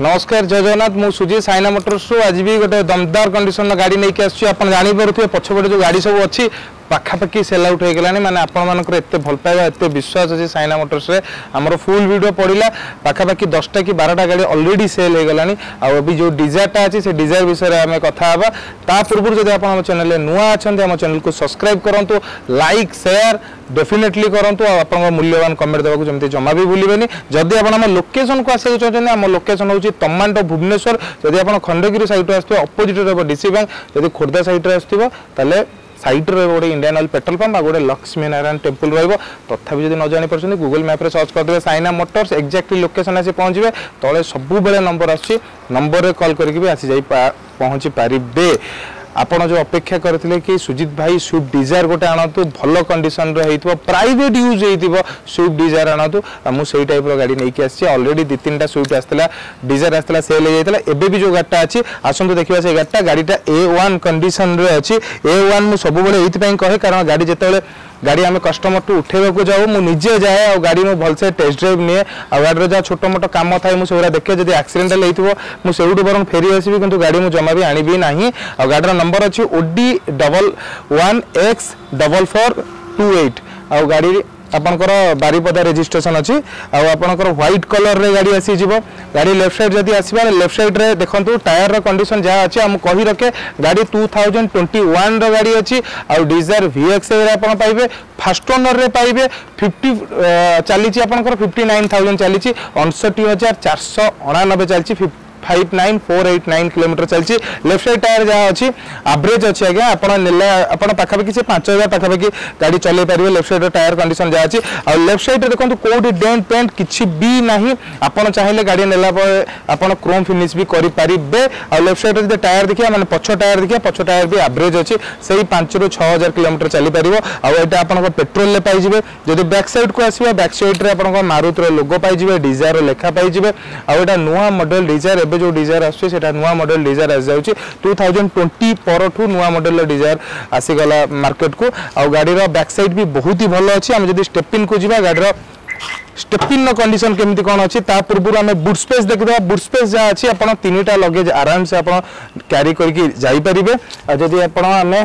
नमस्कार जय जगन्नाथ मु सुजीत साइना मोटर्स आज भी गोटे दमदार कंडीशन गाड़ी नहीं आसान जापर पछपटे जो गाड़ी सब अच्छी पाखापाखि सेल आउट हो गलानी माने आपण मानकर एते भल पाइबा एते विश्वास अछि साइना मोटर्स रे हमर फुल वीडियो पड़िला पाखापाखि 10टा कि 12टा गाड़ी ऑलरेडी सेल हो गलानी आ अभी जो डिजायरटा अछि से डिजायर विषय रे हमें कथा हबा ता पूर्व जदि आपण हम चैनल रे नुआ अछंते हम चैनल को सब्सक्राइब करंतु लाइक शेयर डेफिनेटली करंतु आ आपण मूल्यवान कमेंट देबा को जमते जमा भी भूलिबेनी जदि आपण हम लोकेशन को आसे चाहते हम लोकेशन होची तमांडो भुवनेश्वर जदि आपण खंडगिरी साइड रे आस्थिबो अपोजिट रे डीसी बैंक जदि खोर्धा साइड रे आस्थिबो ताले साइड रे गोटे इंडियन ऑयल पेट्रोल पंप आ गोटे लक्ष्मी नारायण टेम्पल रहिबो तथापि जदि न जानि परछन गूगल मैप रे सर्च कर देबे साइना मोटर्स एक्जेक्टली लोकेशन आसी पहुंचबे तळे सबु बेले नंबर आसी नंबर रे कॉल करके भी आसी जाई पहुंची पारिबे आपण जो अपेक्षा करथिले कि सुजीत भाई स्विफ्ट डिजायर गोटे आणतु भल कंडीशन रे हेइतबो प्राइवेट यूज हेइतबो स्विफ्ट डिजायर आणतु मु सेही टाइप रो गाड़ी नेकी आसी ऑलरेडी 2-3टा स्विफ्ट आस्तला डिजायर आस्तला सेल हे जायतला एबे भी जो गाडीटा अछि आसंतु देखिबा से गाडीटा A1 कंडीशन रे अछि A1 मु सब बेले एथि पई कहे कारण गाड़ी जेतेले गाड़ी आम कस्टमर टू उठेबा को जाऊ मु निजे जाए आ गाड़ी में भलसे टेस्ट ड्राइव निए आ गाड़ी जा छोटो मोटो काम थाए मु सेरा देखे जदी एक्सीडेंटल हेइथिबो मु सेउडु बरंग फेरी आसीबी किंतु गाड़ी मु जमा भी आनी भी नाही आ गाडीर नंबर अछि OD11X4428 आ गाड़ी आपनकर बारीपदा रजिस्ट्रेशन अछि आ आपनकर व्हाइट कलर रे गाड़ी आसी जिवो गाड़ी लेफ्ट साइड जदी आसीबा लेफ्ट साइड रे देखंतु टायर रो कंडीशन जा अछि हम कहि रखे गाड़ी 2021 रो गाड़ी अछि आ डिजायर VX रे आपन पाइबे फर्स्ट ओनर रे पाइबे 50 चलीची आपनकर 59000 चलीची 59499 चलीची 59489 किलोमीटर चलची लेफ्ट साइड टायर जहाँ अच्छी एवरेज अच्छी आज्ञा आपन नेले आपन पाखापाखि से 5000 पाखापाखि गाड़ी चले पारिबे लेफ्ट साइड टायर कंडीशन जहाँ अच्छी आ लेफ्ट साइड देखंतु कोडी डेंट पेंट किछि भी नाही आपन चाहिले गाड़ी नेला पर आपन क्रोम फिनिश भी करि पारिबे आ लेफ्ट साइड जे टायर देखिया माने पछ टायर भी एवरेज अच्छी सेही 5 ରୁ 6000 किलोमीटर चली पारिबो आ एटा आपन पेट्रोल ले पाई जिवे जदि बैक साइड को आसीबा बैक साइड रे आपन मारुति रो लोगो पाई जिवे डिजायर रो लेखा पाई जिवे आ एटा नुवा मॉडल डिजायर जो डिजायर आछे सेटा नुवा मॉडल डिजायर आस जाउची 2020 परठू नुवा मॉडल लो डिजायर आसी गला मार्केट को आ गाड़ी रो बैक साइड भी बहुत ही भलो अछि हम जदी स्टेपिन को जिबा गाड़ी रो स्टेपिन नो कंडीशन केमिति कोन अछि ता पूर्व हम बूट स्पेस देखबा बूट स्पेस जा अछि आपण 3टा लगेज आराम से आपण कैरी करके जाई परिबे आ जदी आपण हमें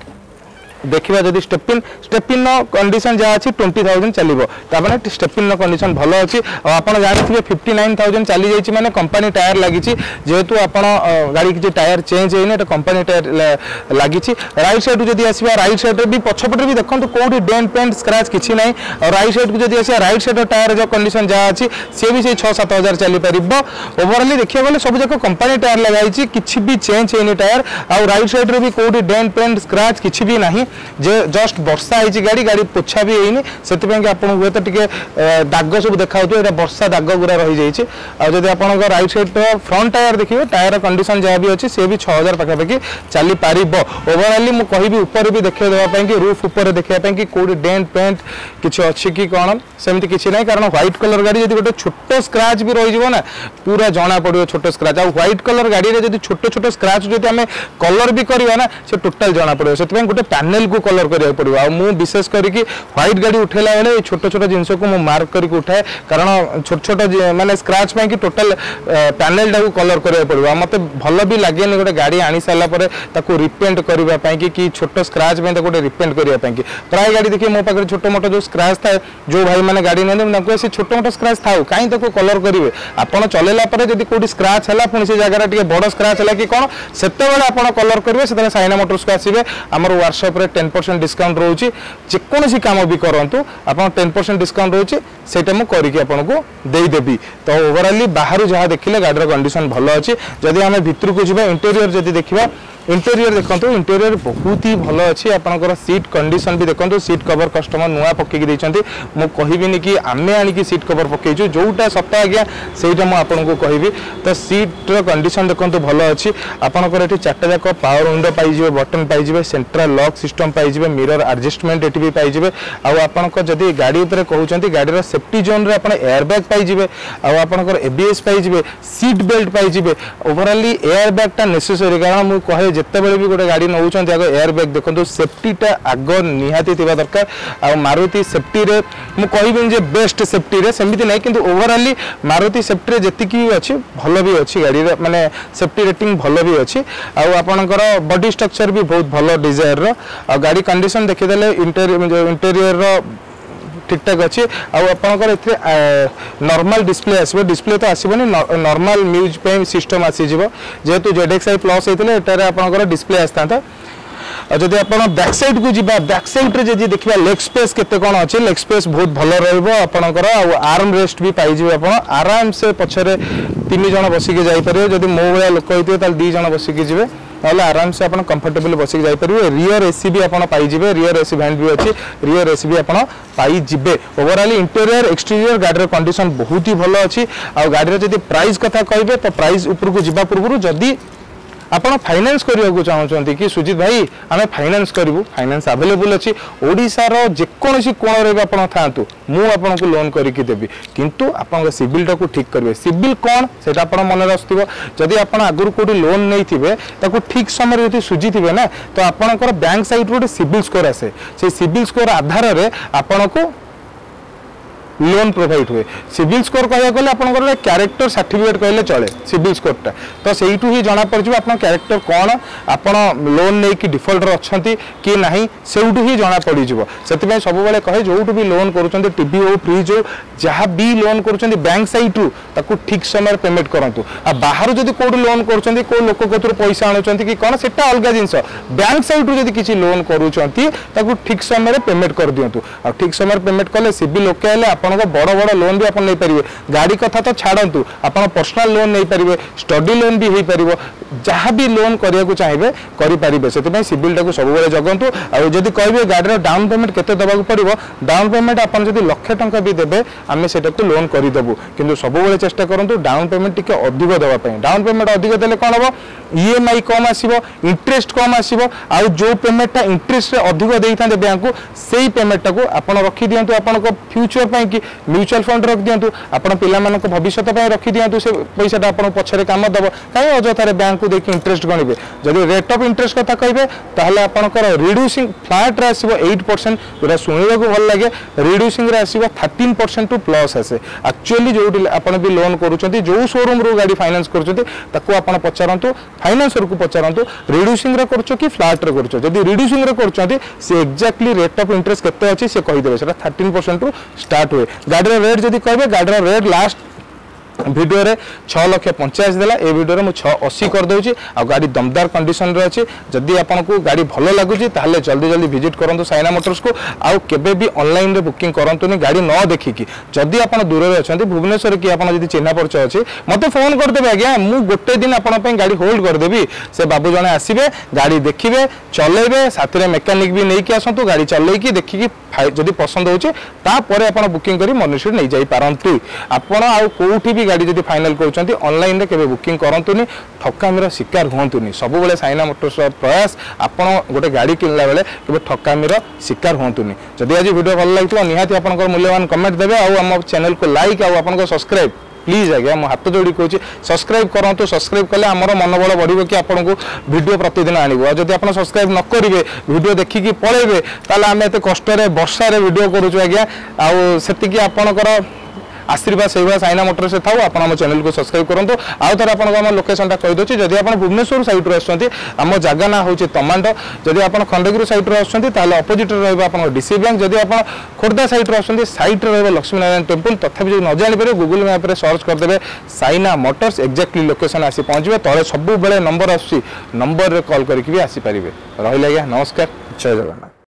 देखिबा जदी स्टेपिन नो कंडीशन जा अछि 20000 चलिबो ता माने स्टेपिन नो कंडीशन भलो अछि आ आपण जानिथिबे 59000 चली जाइछि माने कंपनी टायर लागिछि जेहेतु आपण गाड़ी के टायर चेंज हेने त कंपनी टायर लागिछि राइट साइड जदी आसीबा राइट साइड रे भी पछपटे भी देखंतु कोडी डेंट पेंट स्क्रैच किछि नै और राइट साइड को जदी आसीबा राइट साइड टायर जो कंडीशन जा अछि से भी से 6-7000 चली परिबो ओवरऑली देखिया गले सब जको कंपनी टायर लगाइछि किछि भी चेंज हेने टायर आ राइट साइड रे भी कोडी डेंट पेंट स्क्रैच किछि भी नाही जे जस्ट वर्षा है गाड़ी पोछा भी होनी से हुए तो टे दाग सब देखा ये वर्षा दाग गुरा रही जाइए आदि आप राइट साइड फ्रंट टायर देखिए टायर कंडीशन जहाँ भी अच्छी सी भी 6000 पाखापाखि चली पार ओवरऑली मुझे कहि ऊपर भी देखा देवाई रूफ उपर देखापी कि कौटी डेंट पेंट किसी अच्छी कि कौन सेमती किसी ना कारण व्हाइट कलर गाड़ी जब गोटे छोट स्क्रैच भी रही ना पूरा जना पड़ो छोट स्क्रैच आ व्हाइट कलर गाड़ी में जब छोट छोट स्क्रैच जो आम कलर भी करवा ना से टोटाल जना पड़ो से गोटे पैनल को कलर करिया पड़ो आ मु विशेष करके व्हाइट गाड़ी उठेला बेले छोट छोट जिनस को मु मार्क करके उठाए कारण छोट छोट माने स्क्रैच पे कि टोटल पैनल टाको कलर करिया पड़ो मते भल भी लागे गोटे गाड़ी आनी सारा पर ताको रिपेंट करबा पई कि छोट स्क्रैच पे गोटे रिपेंट करबा पई कि प्राय गाड़ी देखिए मो पाखे छोट मोट जो स्क्रैच था जो भाई माने गाड़ी ने से छोट मोट स्क्रैच था कहीं ताको कलर करेंगे आपड़ चलेला पर जब कोई स्क्रैच है पुणी से जगह टे बड़ स्क्रैच है कि कौन से आप कलर करेंगे से साइना मोटर्स को आसवे आम व्हाट्सएप 10% डिस्काउंट रोचे जेकोसी काम भी करूँ आप 10% डिस्काउंट रोचे से मुझे आपको देदेवी तो ओवरऑली बाहर जहाँ देखिले गाड़ी कंडीशन भल अच्छी जदि आम भितर को जावा इंटेरियर जदि देखा इंटेरियर देखो इंटेरियर बहुत ही भल अच्छी आपंकर सीट कंडीशन भी देखो सीट कवर कस्टमर नुआ पकईकी देते मुझे कहबिनी कि आम आनिकी सीट कवर पकईचु जोटा सप्ताह आज्ञा से मुझे कहबी तो सीट्र कंडीशन देखो भल अच्छी आपंकर ये 4टा जाक पावर विंडो पाइबे बटन पाइबे सेंट्रल लॉक सिस्टम पाइबे मिरर एडजस्टमेंट ये भी पाइबे आपंकर जदि गाड़ी उपर कहते गाड़ी सेफ्टी जोन रे एयर बैग पाइबे आपंकर ABS पाइबे सीट बेल्ट पाइबे ओवरऑली एयर बैगटा नेसेसरी कारण मुझे कहे जिते बड़े भी गोटे गाड़ी नौ आग एयर बैग देखो सेफ्टीटा आग निहाती थिबा दरकार आ मारुति सेफ्टी रे मु कहबिन जे बेस्ट सेफ्टी रे सेमिति नै किंतु ओवरऑली मारुति सेफ्टी रे जतिकी भी अछि भलो भी अछि गाड़ी रे माने सेफ्टी रेटिंग भलो भी अछि आ आपनकर बॉडी स्ट्रक्चर भी बहुत भलो डिजायर रो आ गाड़ी कंडीशन देखि देले इंटीरियर रो ठीक ठाक अच्छी आपर नॉर्मल डिस्प्ले आसो डिस्प्ले तो आसबनी नॉर्मल म्यूज पे सिस्टम आसीज जेहेतु ZXi प्लस होता है आपंकर डिस्प्ले आसता जदि आप बैक साइड को जीवा बैक साइड रे जी देखा लेग स्पेस केते कौन अच्छे लेग स्पेस बहुत भल रहा आर्म रेस्ट भी पाइबे आप आराम से पछरे 3 जन बसिक जापर जब मो भाया लोक होते 2 जन बसिक जी ना आराम से आप कंफर्टेबल बसिक जापर रियर एसी भी आप पाइबे रियर एसी वैन भी अच्छी रियर एसी भी आप पाइबे ओवरऑल इंटीरियर एक्सटीरियर गाड़ी कंडीशन बहुत ही भल अच्छी आ गाड़ी जब प्राइस कथा कहे तो प्राइस उपरको जीवा पूर्व जदि आपण फाइनेंस करने को चाहते कि सुजित भाई आम फाइनेंस करूँ फाइनेंस अवेलेबल अच्छी ओडिशार जेकोसी कोण आप था मुझे लोन करके देवी किंतु आप सिविल टाक ठीक करेंगे सिविल कौन से आप मन रखिए जदि आप आगुरी कौटी लोन नहीं ठीक समय जो सुझी थे ना तो आपंकर बैंक साइड गोटे सिविल स्कोर आसे से सिविल स्कोर आधार में आपन को लोन प्रोवाइड हुए सिविल स्कोर कह गले आपंकर कैरेक्टर सर्टिफिकेट कहले चले सिविल स्कोरटा तो सहीठू ही जना पड़ आप कैरेक्टर कौन आप लोन नहीं कि डिफल्टर अच्छा कि ना से ही जना पड़ से सब कहे जो भी लोन कर टीवी हो फ्रिज हो जहाँ भी लोन कर बैंक साइड्रु ठीक समय पेमेंट करूँ आ बाहर जब कौट लोन कर लोक कतु पैसा आणुंट कि कौन से अलग जिनस बैंक साइड्रु जब किसी लोन करूँ ठीक समय पेमेंट कर दिंतु आ ठीक समय पेमेंट कले सिविल ओके बड़ बड़ लोन भी आप नहीं पारे गाड़ी कथा तो छाड़ू आप पर्सनल लोन नहीं पारे स्टडी लोन भी हो पार जहाँ भी लोन करने को चाहिए करें से सिविल टाक सब जगतु आदि कहे गाड़ी डाउन पेमेंट केते देवाक पड़ो डाउन पेमेंट आप लक्षे टंका भी देवे आम से लोन करदेबू कि सब चेष्टा करूँ डाउन पेमेंट टी अधिक देवाई डाउन पेमेंट अधिक देले कौन हम EMI कम आसो इंटरेस्ट कम आसो आउ जो पेमेंटा इंटरेस्ट अधिक दे था बैंक को से पेमेंटा को आप रखी दिंतु आप फ्यूचर पर कि म्यूचुअल फंड रख दिंतु आप पिला भविष्य रखी दिंतु से पैसा आप पछरे काम दब कहीं अजथार बैंक को देखिए इंटरेस्ट गणवे जब रेट ऑफ इंटरेस्ट कथा कहे ताहले आपनकर रिड्यूसिंग फ्लैट रे आसीबो 8% जोरा सुनिबा को भल लागे रिड्यूसिंग रे आसीबो 13% टू प्लस आसे एक्चुअली जो आपन भी लोन करूचंती जो शोरूम रो गाड़ी फाइनेंस करूचंती ताको आपन पचारंतु फाइनेंसर को पचारंतु रिड्यूसिंग रे करछो कि फ्लैट रे करछो जदी रिड्यूसिंग रे करछंती से एक्जेक्टली रेट ऑफ इंटरेस्ट केते अछि से कहि देबे सेटा 13% टू स्टार्ट हुए गाड़ी रेट जदी कहबे गाड़ी रेट लास्ट वीडियो रे 6,85,000 देला ए वीडियो रे मु 680 कर दोची आ गाड़ी दमदार कंडीशन रे अछि जदी आपन को गाड़ी भलो लागुची ताहले जल्दी जल्दी विजिट करंतु साइना मोटर्स को आ केबे भी ऑनलाइन रे बुकिंग करंतु नि गाड़ी न देखिकी जदी आपन दूर रे अछंती भुवनेश्वर की आपन जदी चिन्हा परिचय अछि मते फोन कर देबे आज्ञा मु गोटे दिन आपन पे गाड़ी होल्ड कर देबी से बाबू जने आसीबे गाड़ी देखिबे चलेबे साथी रे मैकेनिक भी नै कि आसंतु गाड़ी चलै कि देखिकी जदी पसंद होचे ता परे आपन बुकिंग करी मनुष्य नै जाई पारंतु आपन आ कोठी भी गाड़ी जदी फाइनल करछंती ऑनलाइन रे केबे बुकिंग करंतुनी ठकामीर शिकार होंतुनी सब बेले साइना मोटर्स प्रयास आपण गोटे गाड़ी किनला बेले केबे ठकामीर शिकार होंतुनी जदी आज वीडियो भल लागतो निहाती आपनकर मूल्यवान कमेंट देबे आ हम चैनल को लाइक आ आपनकर सब्सक्राइब प्लीज आज्ञा मो हाथ जोड़ी कहूँ सब्सक्राइब करूँ सब्सक्राइब कले आमर मनोबल बढ़ो कि आपको वीडियो प्रतिदिन आणव जब आप सब्सक्राइब न करेंगे वीडियो देखिकी पलैबे ताले आम एत कष्ट वर्षा वीडियो करूँ आज्ञा आती आपणकर आशीर्वाद से साइना मोटर से था आप चैनल को सब्सक्राइब करूँ आउ थे आप लोकेशन कहीदे जब आप भुवनेश्वर साइड आम जगह ना हूँ तमांड जब आप खंडगिरी साइड अपोजिट रहा डीसी बैंक जब आप Khordha side side Lakshminarayan temple तथापि जो न जापर गूगल मैप रे सर्च करदे साइना मोटर्स एक्जाक्टली लोकेशन आसी पहुँचे तले सब बेले नंबर आसी नंबर रे कॉल करके भी आसीपारे रही आज्ञा नमस्कार जय जगन्नाथ।